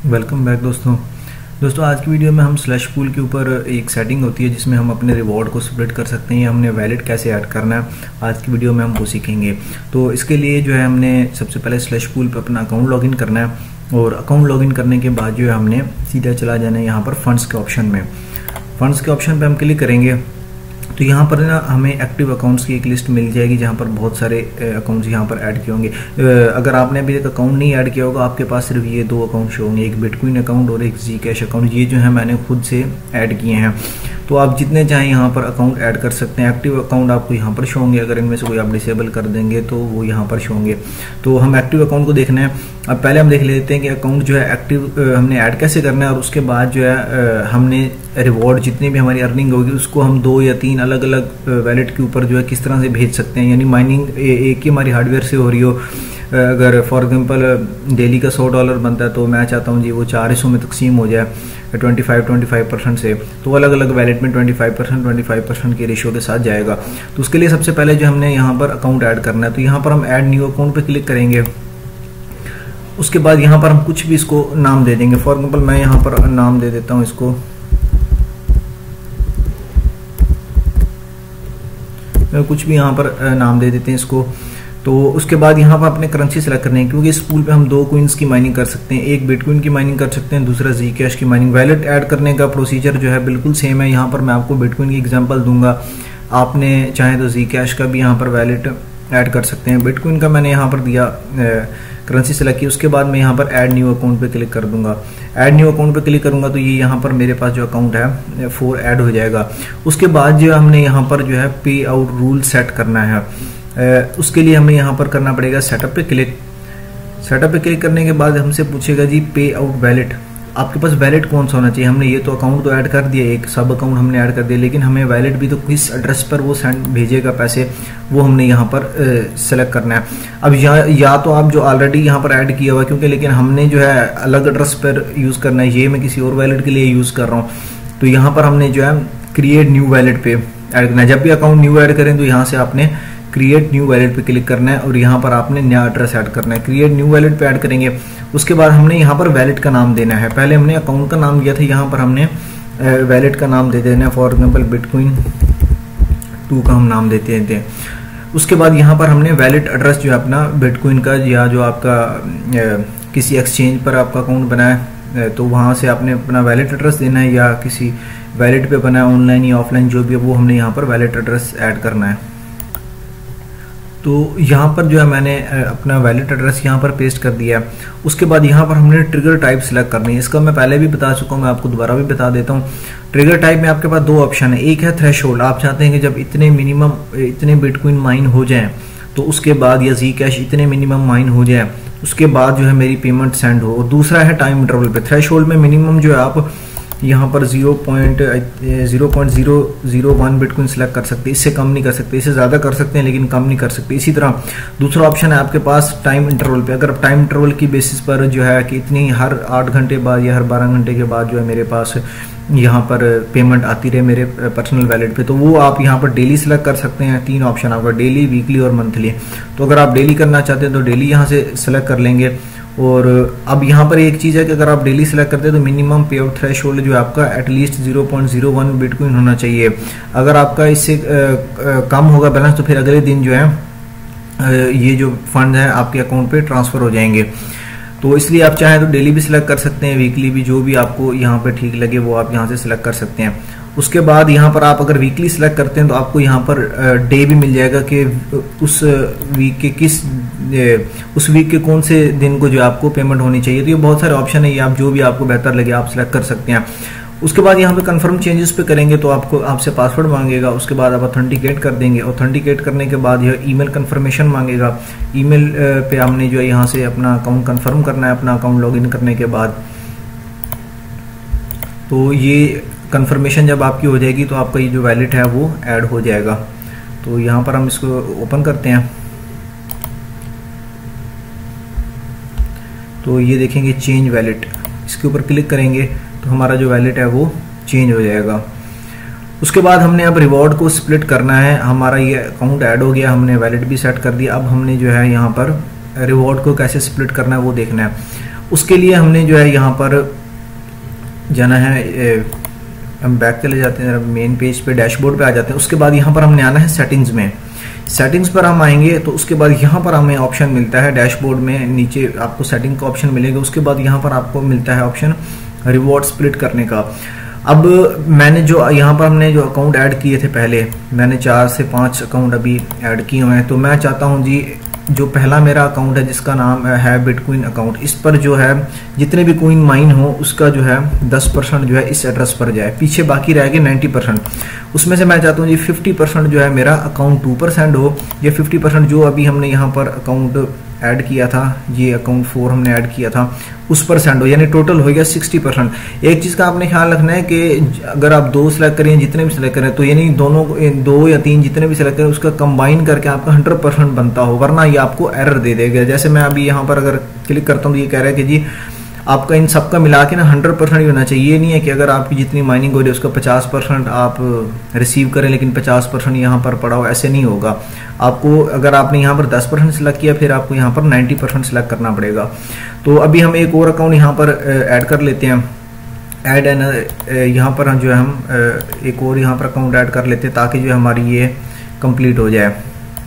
Welcome back दोस्तों आज की वीडियो में हम स्लैश पूल के ऊपर एक सेटिंग होती है जिसमें हम अपने रिवॉर्ड को स्प्लिट कर सकते हैं या हमने वैलेट कैसे ऐड करना है। आज की वीडियो में हम वो सीखेंगे। तो इसके लिए जो है हमने सबसे पहले स्लैश पूल पर अपना अकाउंट लॉगिन करना है और अकाउंट लॉगिन करने के बाद जो है हमने सीधा चला जाना है यहाँ पर फंड्स के ऑप्शन में। फंड्स के ऑप्शन पर हम क्लिक करेंगे तो यहाँ पर ना हमें एक्टिव अकाउंट्स की एक लिस्ट मिल जाएगी जहाँ पर बहुत सारे अकाउंट्स यहाँ पर ऐड किए होंगे। अगर आपने अभी तक अकाउंट नहीं ऐड किया होगा, आपके पास सिर्फ ये दो अकाउंट शो होंगे, एक बिटकॉइन अकाउंट और एक जी कैश अकाउंट। ये जो है मैंने खुद से ऐड किए हैं। तो आप जितने चाहें यहाँ पर अकाउंट ऐड कर सकते हैं। एक्टिव अकाउंट आपको यहाँ पर शो होंगे, अगर इनमें से कोई आप डिसेबल कर देंगे तो वो यहाँ पर शो होंगे। तो हम एक्टिव अकाउंट को देखना है। अब पहले हम देख लेते हैं कि अकाउंट जो है एक्टिव हमने ऐड कैसे करना है और उसके बाद जो है हमने रिवॉर्ड जितनी भी हमारी अर्निंग होगी उसको हम 2 या 3 अलग अलग वैलेट के ऊपर जो है किस तरह से भेज सकते हैं। यानी माइनिंग एक ही हमारी हार्डवेयर से हो रही हो। अगर फॉर एग्जांपल डेली का $100 बनता है तो मैं चाहता हूँ जी वो 4 हिस्सों में तकसीम हो जाए 25% से, तो अलग अलग वैलेट में 25% के रेशियो के साथ जाएगा। तो उसके लिए सबसे पहले जो हमने यहाँ पर अकाउंट ऐड करना है, तो यहाँ पर हम ऐड न्यू अकाउंट पे क्लिक करेंगे। उसके बाद यहाँ पर हम कुछ भी इसको नाम दे देंगे। फॉर एग्जांपल मैं यहाँ पर नाम दे देता हूँ इसको, कुछ भी यहाँ पर नाम दे देते हैं इसको। तो उसके बाद यहाँ पर अपने करेंसी सेलेक्ट करनी है, क्योंकि इस पूल पे हम 2 कॉइन्स की माइनिंग कर सकते हैं। एक बिटकॉइन की माइनिंग कर सकते हैं, दूसरा जी कैश की माइनिंग। वैलेट ऐड करने का प्रोसीजर जो है बिल्कुल सेम है। यहाँ पर मैं आपको बिटकॉइन की एग्जांपल दूंगा, आपने चाहे तो जी कैश का भी यहाँ पर वैलेट ऐड कर सकते हैं। बिटकॉइन का मैंने यहाँ पर दिया, करेंसी सेलेक्ट की। उसके बाद मैं यहाँ पर ऐड न्यू अकाउंट पे क्लिक कर दूंगा। ऐड न्यू अकाउंट पे क्लिक करूंगा तो ये यहाँ पर मेरे पास जो अकाउंट है 4 ऐड हो जाएगा। उसके बाद जो हमने यहाँ पर जो है पे आउट रूल सेट करना है। उसके लिए हमें यहाँ पर करना पड़ेगा सेटअप पे क्लिक। सेटअप पे क्लिक करने के बाद हमसे पूछेगा जी पे आउट वैलेट, आपके पास वैलेट कौन सा होना चाहिए। हमने ये तो अकाउंट तो ऐड कर दिया, एक सब अकाउंट हमने ऐड कर दिया, लेकिन हमें वैलेट भी तो किस एड्रेस पर वो सेंड भेजेगा पैसे, वो हमने यहाँ पर सेलेक्ट करना है। अब या तो आप जो ऑलरेडी यहाँ पर ऐड किया हुआ है, क्योंकि लेकिन हमने जो है अलग एड्रेस पर यूज़ करना है, ये मैं किसी और वैलेट के लिए यूज़ कर रहा हूँ। तो यहाँ पर हमने जो है क्रिएट न्यू वैलेट पे ऐड करना है। जब भी अकाउंट न्यू ऐड करें तो यहाँ से आपने क्रिएट न्यू वैलेट पे क्लिक करना है और यहाँ पर आपने नया एड्रेस ऐड करना है। क्रिएट न्यू वैलेट पे ऐड करेंगे। उसके बाद हमने यहाँ पर वैलेट का नाम देना है। पहले हमने अकाउंट का नाम दिया था, यहाँ पर हमने वैलेट का नाम दे देना है। फॉर एग्जांपल बिटकॉइन 2 का हम नाम देते हैं। उसके बाद यहाँ पर हमने वैलेट एड्रेस जो है अपना बिटकॉइन का, या जो आपका किसी एक्सचेंज पर आपका अकाउंट बना है तो वहाँ से आपने अपना वैलेट एड्रेस देना है, या किसी वैलेट पे बना है ऑनलाइन या ऑफलाइन जो भी है, वो हमने यहाँ पर वैलेट एड्रेस ऐड करना है। तो यहाँ पर जो है मैंने अपना वैलेट एड्रेस यहाँ पर पेस्ट कर दिया है। उसके बाद यहाँ पर हमने ट्रिगर टाइप सेलेक्ट करनी है। इसका मैं पहले भी बता चुका हूँ, मैं आपको दोबारा भी बता देता हूँ। ट्रिगर टाइप में आपके पास 2 ऑप्शन है। एक है थ्रेशोल्ड, आप चाहते हैं कि जब इतने बिटकॉइन माइन हो जाएं तो उसके बाद, या जी कैश इतने मिनिमम माइन हो जाए उसके बाद जो है मेरी पेमेंट सेंड हो। और दूसरा है टाइम इंटरवल पे। थ्रेशोल्ड में मिनिमम जो है आप यहाँ पर 0.001 बिटकॉइन सेलेक्ट कर सकते हैं, इससे कम नहीं कर सकते। इससे ज़्यादा कर सकते हैं लेकिन कम नहीं कर सकते। इसी तरह दूसरा ऑप्शन है आपके पास टाइम इंटरवल पे। अगर टाइम इंटरवल की बेसिस पर जो है कि इतनी हर 8 घंटे बाद या हर 12 घंटे के बाद जो है मेरे पास यहाँ पर पेमेंट आती रहे मेरे पर्सनल वैलेट पे, तो वो आप यहाँ पर डेली सेलेक्ट कर सकते हैं। 3 ऑप्शन आपका, डेली, वीकली और मंथली। तो अगर आप डेली करना चाहते हैं तो डेली यहाँ से सेलेक्ट कर लेंगे। और अब यहाँ पर एक चीज़ है कि अगर आप डेली सेलेक्ट करते हैं तो मिनिमम पे आउट थ्रेशोल्ड जो है आपका एटलीस्ट 0.01 बिटकॉइन होना चाहिए। अगर आपका इससे कम होगा बैलेंस तो फिर अगले दिन जो है ये जो फंड है आपके अकाउंट पे ट्रांसफ़र हो जाएंगे। तो इसलिए आप चाहें तो डेली भी सिलेक्ट कर सकते हैं, वीकली भी, जो भी आपको यहाँ पे ठीक लगे वो आप यहाँ से सिलेक्ट कर सकते हैं। उसके बाद यहाँ पर आप अगर वीकली सिलेक्ट करते हैं तो आपको यहाँ पर डे भी मिल जाएगा कि उस वीक के कौन से दिन को जो आपको पेमेंट होनी चाहिए। तो ये बहुत सारे ऑप्शन है, ये आप जो भी आपको बेहतर लगे आप सिलेक्ट कर सकते हैं। उसके बाद यहाँ पे कंफर्म चेंजेस पे करेंगे तो आपसे पासवर्ड मांगेगा। उसके बाद आप ऑथेंटिकेट कर देंगे। ऑथेंटिकेट करने के बाद यह ईमेल कंफर्मेशन मांगेगा। ईमेल पे हमने जो है यहाँ से अपना अकाउंट कंफर्म करना है। अपना अकाउंट लॉगिन करने के बाद तो ये कंफर्मेशन जब आपकी हो जाएगी तो आपका ये जो वैलेट है वो ऐड हो जाएगा। तो यहाँ पर हम इसको ओपन करते हैं तो ये देखेंगे चेंज वैलेट, इसके ऊपर क्लिक करेंगे तो हमारा जो वैलेट है वो चेंज हो जाएगा। उसके बाद हमने अब रिवॉर्ड को स्प्लिट करना है। हमारा ये अकाउंट ऐड हो गया, हमने वैलेट भी सेट कर दिया। अब हमने जो है यहाँ पर रिवॉर्ड को कैसे स्प्लिट करना है वो देखना है। उसके लिए हमने जो है यहाँ पर जाना है, हम बैक चले जाते हैं मेन पेज पे, डैशबोर्ड पे आ जाते हैं। उसके बाद यहाँ पर हमने आना है सेटिंग्स में। सेटिंग्स पर हम आएंगे तो उसके बाद यहाँ पर हमें ऑप्शन मिलता है डैशबोर्ड में, नीचे आपको सेटिंग का ऑप्शन मिलेगा। उसके बाद यहाँ पर आपको मिलता है ऑप्शन रिवॉर्ड स्प्लिट करने का। अब मैंने जो यहाँ पर हमने जो अकाउंट ऐड किए थे पहले, मैंने 4 से 5 अकाउंट अभी ऐड किए हुए हैं। तो मैं चाहता हूँ जी जो पहला मेरा अकाउंट है जिसका नाम है बिटकॉइन अकाउंट, इस पर जो है जितने भी कॉइन माइन हो उसका जो है 10% जो है इस एड्रेस पर जाए, पीछे बाकी रह गए 90%। उसमें से मैं चाहता हूँ जी 50% जो है मेरा अकाउंट 2% हो, या 50% जो अभी हमने यहाँ पर अकाउंट ऐड किया था, ये अकाउंट 4 हमने ऐड किया था, उस पर सेंड हो, यानी टोटल हो गया 60%। एक चीज़ का आपने ख्याल रखना है कि अगर आप 2 सेलेक्ट करें, जितने भी सेलेक्ट करें, तो यानी दोनों 2 या 3 जितने भी सेलेक्ट करें उसका कंबाइन करके आपका 100% बनता हो, वरना ये आपको एरर दे देगा। जैसे मैं अभी यहाँ पर अगर क्लिक करता हूँ तो ये कह रहा है कि जी आपका इन सब का मिला के ना 100% ही होना चाहिए। ये नहीं है कि अगर आपकी जितनी माइनिंग हो रही है उसका 50% आप रिसीव करें लेकिन 50% यहाँ पर पड़ा हो, ऐसे नहीं होगा। आपको अगर आपने यहाँ पर 10% सेलेक्ट किया, फिर आपको यहाँ पर 90% सेलेक्ट करना पड़ेगा। तो अभी हम एक और अकाउंट यहाँ पर ऐड कर लेते हैं। ऐड एन यहाँ पर जो है हम एक और यहाँ पर अकाउंट ऐड कर लेते हैं ताकि जो हमारी ये कंप्लीट हो जाए।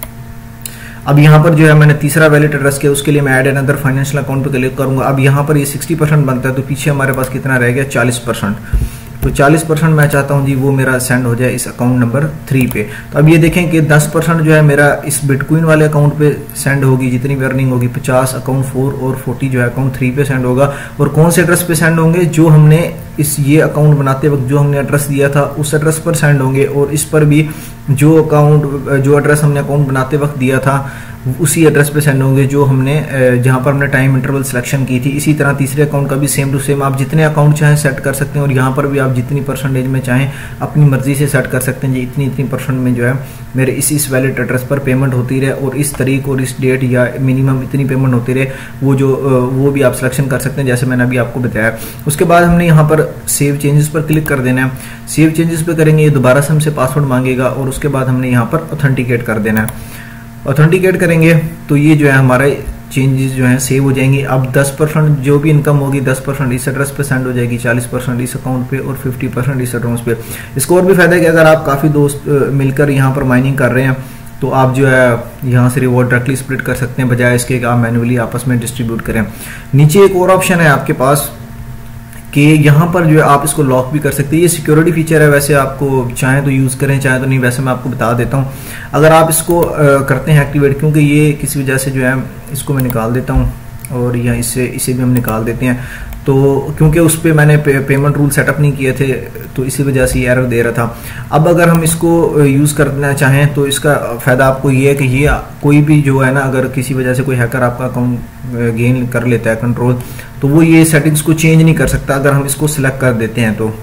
अब यहाँ पर जो है मैंने तीसरा वैलिड एड्रेस किया, उसके लिए मैं ऐड अनदर फाइनेंशियल अकाउंट पे क्लिक करूंगा। अब यहाँ पर ये 60% बनता है, तो पीछे हमारे पास कितना रह गया 40%। तो 40% मैं चाहता हूँ जी वो मेरा सेंड हो जाए इस अकाउंट नंबर 3 पे। तो अब ये देखें कि 10% जो है मेरा इस बिटकॉइन वाले अकाउंट पे सेंड होगी, जितनी भी अर्निंग होगी 50 अकाउंट 4 और 40 जो है अकाउंट 3 पे सेंड होगा। और कौन से एड्रेस पे सेंड होंगे, जो हमने इस ये अकाउंट बनाते वक्त जो हमने एड्रेस दिया था उस एड्रेस पर सेंड होंगे। और इस पर भी जो एड्रेस हमने अकाउंट बनाते वक्त दिया था उसी एड्रेस पे सेंड होंगे जो हमने जहां पर हमने टाइम इंटरवल सिलेक्शन की थी। इसी तरह तीसरे अकाउंट का भी सेम टू सेम आप जितने अकाउंट चाहें सेट कर सकते हैं, और यहाँ पर भी आप जितनी परसेंटेज में चाहें अपनी मर्जी से सेट कर सकते हैं जी इतनी परसेंट में जो है मेरे इस वैलिड एड्रेस पर पेमेंट होती रहे, और इस तारीख और इस डेट या मिनिमम इतनी पेमेंट होती रहे, वो भी आप सिलेक्शन कर सकते हैं जैसे मैंने अभी आपको बताया। उसके बाद हमने यहाँ पर सेव चेंजेस पर क्लिक कर देना है। सेव चेंजेस पर करेंगे, ये दोबारा से हमसे पासवर्ड मांगेगा और उसके बाद हमने यहाँ पर ऑथेंटिकेट कर देना है। ऑथेंटिकेट करेंगे तो ये जो है हमारे चेंजेस जो हैं सेव हो जाएंगी। अब 10% जो भी इनकम होगी 10% इस एड्रेस पे सेंड हो जाएगी, 40% इस अकाउंट पे और 50% इस अकाउंट पे। इसको और भी फायदा है कि अगर आप काफ़ी दोस्त मिलकर यहाँ पर माइनिंग कर रहे हैं तो आप जो है यहाँ से रिवॉर्ड डायरेक्टली स्प्लिट कर सकते हैं, बजाय इसके कि आप मैन्युअली आपस में डिस्ट्रीब्यूट करें। नीचे एक और ऑप्शन है आपके पास कि यहाँ पर जो है आप इसको लॉक भी कर सकते हैं। ये सिक्योरिटी फीचर है, वैसे आपको चाहे तो यूज़ करें चाहे तो नहीं, वैसे मैं आपको बता देता हूँ। अगर आप इसको करते हैं एक्टिवेट, क्योंकि ये किसी वजह से जो है इसको मैं निकाल देता हूँ और या इसे भी हम निकाल देते हैं, तो क्योंकि उस पर मैंने पेमेंट रूल सेटअप नहीं किए थे तो इसी वजह से एरर दे रहा था। अब अगर हम इसको यूज़ करना चाहें तो इसका फ़ायदा आपको ये है कि ये कोई भी जो है ना, अगर किसी वजह से कोई हैकर आपका अकाउंट गेन कर लेता है कंट्रोल, तो वो ये सेटिंग्स को चेंज नहीं कर सकता अगर हम इसको सिलेक्ट कर देते हैं तो।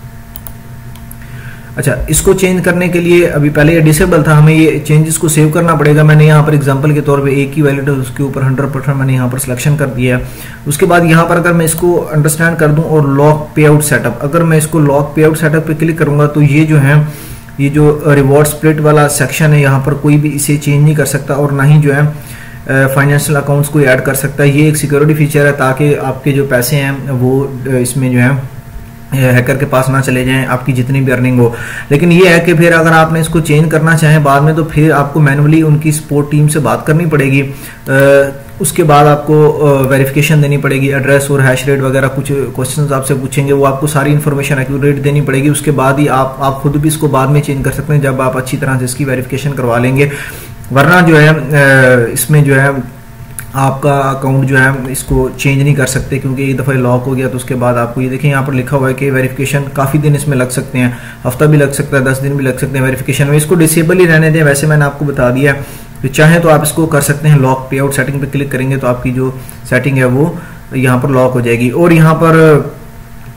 अच्छा, इसको चेंज करने के लिए अभी पहले ये डिसेबल था, हमें ये चेंजेस को सेव करना पड़ेगा। मैंने यहाँ पर एग्जांपल के तौर पे एक ही वैलिड है उसके ऊपर 100% मैंने यहाँ पर सिलेक्शन कर दिया है। उसके बाद यहाँ पर अगर मैं इसको अंडरस्टैंड कर दूं और लॉक पे आउट सेटअप, अगर मैं इसको लॉक पे आउट सेटअप पे क्लिक करूंगा तो ये जो है ये जो रिवॉर्ड स्प्लिट वाला सेक्शन है यहाँ पर कोई भी इसे चेंज नहीं कर सकता और ना ही जो है फाइनेंशियल अकाउंट्स को ऐड कर सकता है। ये एक सिक्योरिटी फीचर है ताकि आपके जो पैसे हैं वो इसमें जो है हैकर के पास ना चले जाएं, आपकी जितनी भी अर्निंग हो। लेकिन ये है कि फिर अगर आपने इसको चेंज करना चाहें बाद में तो फिर आपको मैनुअली उनकी सपोर्ट टीम से बात करनी पड़ेगी। उसके बाद आपको वेरिफिकेशन देनी पड़ेगी, एड्रेस और हैश रेट वगैरह कुछ क्वेश्चंस आपसे पूछेंगे, वो आपको सारी इन्फॉर्मेशन एक्यूरेट देनी पड़ेगी। उसके बाद ही आप खुद भी इसको बाद में चेंज कर सकते हैं जब आप अच्छी तरह से इसकी वेरिफिकेशन करवा लेंगे। वरना जो है इसमें जो है आपका अकाउंट जो है इसको चेंज नहीं कर सकते, क्योंकि एक दफ़ा लॉक हो गया तो उसके बाद आपको ये देखें यहाँ पर लिखा हुआ है कि वेरिफिकेशन काफ़ी दिन इसमें लग सकते हैं, हफ्ता भी लग सकता है, 10 दिन भी लग सकते हैं वेरिफिकेशन में। इसको डिसेबल ही रहने दें, वैसे मैंने आपको बता दिया। तो चाहे तो आप इसको कर सकते हैं, लॉक पे आउट सेटिंग पे क्लिक करेंगे तो आपकी जो सेटिंग है वो यहाँ पर लॉक हो जाएगी। और यहाँ पर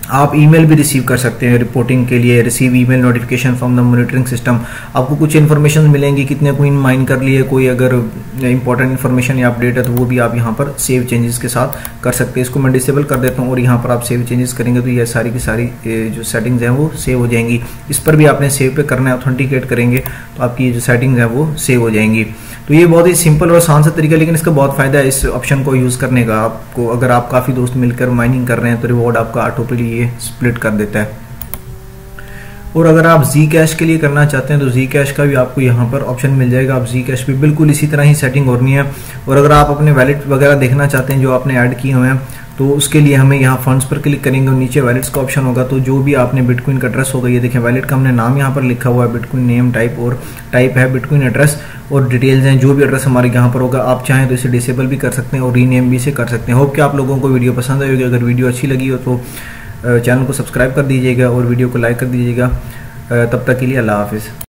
आप ईमेल भी रिसीव कर सकते हैं रिपोर्टिंग के लिए, receive email notification from the monitoring system. आपको कुछ इन्फॉर्मेशन मिलेंगी, कितने कोइन माइन कर लिए, कोई अगर इंपॉर्टेंट इन्फॉर्मेशन या अपडेट है तो वो भी आप यहाँ पर सेव चेंजेस के साथ कर सकते हैं। इसको मैं डिसेबल कर देता हूँ और यहाँ पर आप सेव चेंजेस करेंगे तो ये सारी की सारी जो सेटिंग्स हैं वो सेव हो जाएंगी। इस पर भी आपने सेव पे करना है, ऑथेंटिकेट करेंगे तो आपकी जो सेटिंग्स हैं वो सेव हो जाएंगी। तो ये बहुत ही सिंपल और आसान सा तरीका है, लेकिन इसका बहुत फायदा है इस ऑप्शन को यूज़ करने का। आपको अगर आप काफ़ी दोस्त मिलकर माइनिंग कर रहे हैं तो रिवॉर्ड आपका ऑटोमेटिकली ये स्प्लिट कर देता है। और अगर आप जी कैश के लिए करना चाहते हैं तो जी कैश का भी आपको यहाँ पर ऑप्शन मिल जाएगा। आप जी कैश भी बिल्कुल इसी तरह ही सेटिंग होनी है। और अगर आप अपने वैलेट वगैरह देखना चाहते हैं जो आपने ऐड किए हुए हैं तो उसके लिए हमें यहाँ फंड्स पर क्लिक करेंगे और नीचे वैलेट्स का ऑप्शन होगा। तो जो भी आपने बिटकॉइन का एड्रेस होगा, ये देखें वैलेट का हमने नाम यहाँ पर लिखा हुआ है, बिटकॉइन नेम टाइप, और टाइप है बिटकॉइन एड्रेस, और डिटेल्स हैं जो भी एड्रेस हमारे यहाँ पर होगा। आप चाहें तो इसे डिसेबल भी कर सकते हैं और रीनेम भी इसे कर सकते हैं। होप कि आप लोगों को वीडियो पसंद आएगी। अगर वीडियो अच्छी लगी हो तो चैनल को सब्सक्राइब कर दीजिएगा और वीडियो को लाइक कर दीजिएगा। तब तक के लिए अल्लाह हाफिज़।